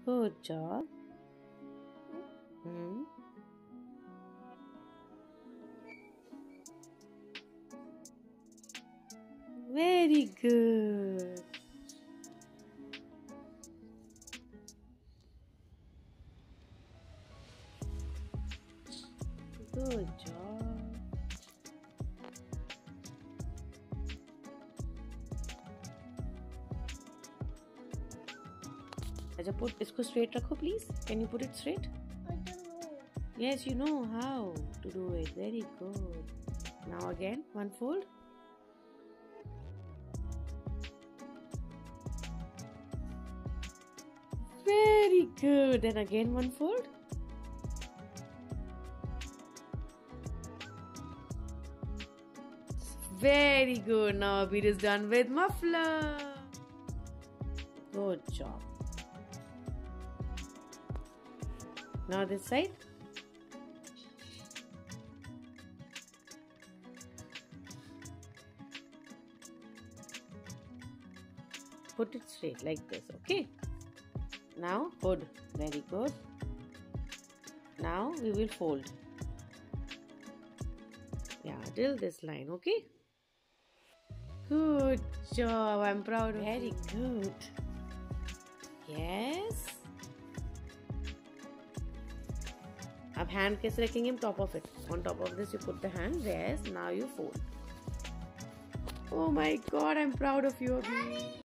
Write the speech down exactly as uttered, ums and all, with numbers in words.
Good job. Hmm. Very good. Good job. अच्छा put इसको straight रखो please. Can you put it straight? I don't know. Yes, you know how to do it. Very good. Now again, one fold. Very good. Then again one fold. Very good. Now Abeer is done with muffler. Good job. Now this side. Put it straight like this, okay? Now hood. Very good. Now we will fold. Yeah, till this line, okay? Good job. I'm proud of you. Very good. Yes. अब hand कैसे रखेंगे हम top of it? On top of this you put the hand. Yes. Now you fold. Oh my God! I'm proud of you, Abeer.